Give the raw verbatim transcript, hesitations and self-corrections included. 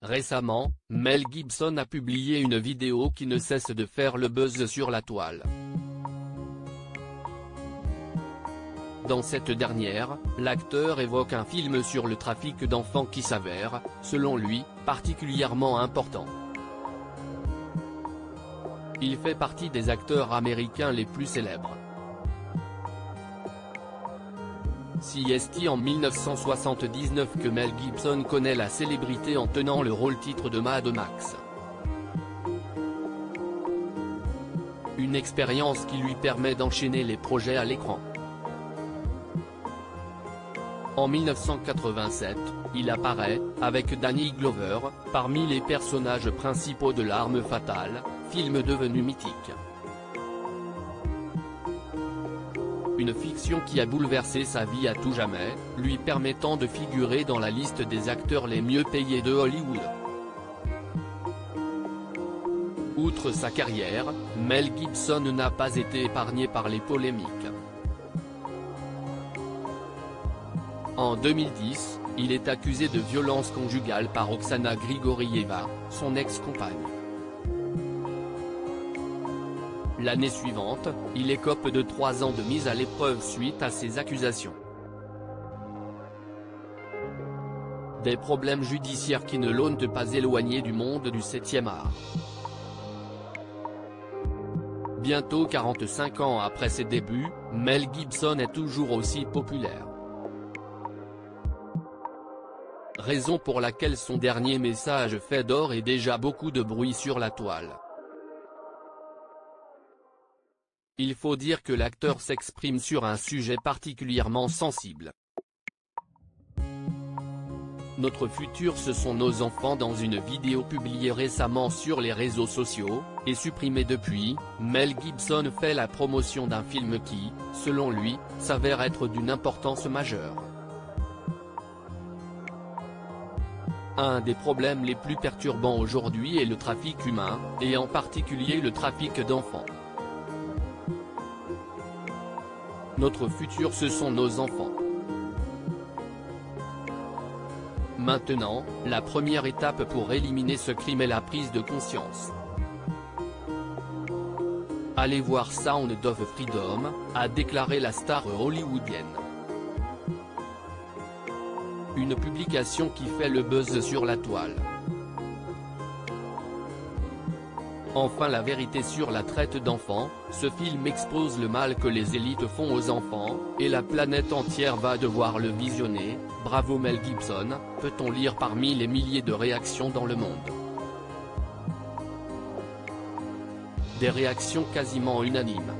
Récemment, Mel Gibson a publié une vidéo qui ne cesse de faire le buzz sur la toile. Dans cette dernière, l'acteur évoque un film sur le trafic d'enfants qui s'avère, selon lui, particulièrement important. Il fait partie des acteurs américains les plus célèbres. C'est en mille neuf cent soixante-dix-neuf que Mel Gibson connaît la célébrité en tenant le rôle-titre de Mad Max. Une expérience qui lui permet d'enchaîner les projets à l'écran. En mille neuf cent quatre-vingt-sept, il apparaît, avec Danny Glover, parmi les personnages principaux de L'Arme Fatale, film devenu mythique. Une fiction qui a bouleversé sa vie à tout jamais, lui permettant de figurer dans la liste des acteurs les mieux payés de Hollywood. Outre sa carrière, Mel Gibson n'a pas été épargné par les polémiques. En deux mille dix, il est accusé de violence conjugale par Oksana Grigorieva, son ex-compagne. L'année suivante, il écope de trois ans de mise à l'épreuve suite à ces accusations. Des problèmes judiciaires qui ne l'ont pas éloigné du monde du septième art. Bientôt quarante-cinq ans après ses débuts, Mel Gibson est toujours aussi populaire. Raison pour laquelle son dernier message fait d'or et déjà beaucoup de bruit sur la toile. Il faut dire que l'acteur s'exprime sur un sujet particulièrement sensible. Notre futur, ce sont nos enfants. Dans une vidéo publiée récemment sur les réseaux sociaux, et supprimée depuis, Mel Gibson fait la promotion d'un film qui, selon lui, s'avère être d'une importance majeure. Un des problèmes les plus perturbants aujourd'hui est le trafic humain, et en particulier le trafic d'enfants. Notre futur, ce sont nos enfants. Maintenant, la première étape pour éliminer ce crime est la prise de conscience. Allez voir Sound of Freedom, a déclaré la star hollywoodienne. Une publication qui fait le buzz sur la toile. Enfin, la vérité sur la traite d'enfants, ce film expose le mal que les élites font aux enfants, et la planète entière va devoir le visionner. Bravo Mel Gibson, peut-on lire parmi les milliers de réactions dans le monde. Des réactions quasiment unanimes.